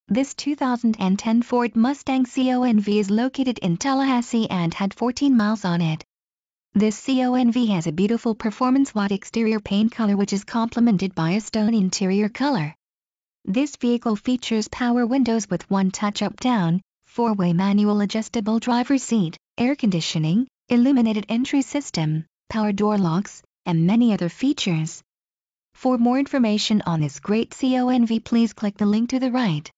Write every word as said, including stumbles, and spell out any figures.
This two thousand ten Ford Mustang C O N V is located in Tallahassee and had fourteen miles on it. This C O N V has a beautiful performance white exterior paint color which is complemented by a stone interior color. This vehicle features power windows with one touch-up down, four-way manual adjustable driver's seat, air conditioning, illuminated entry system, power door locks, and many other features. For more information on this great C O N V, please click the link to the right.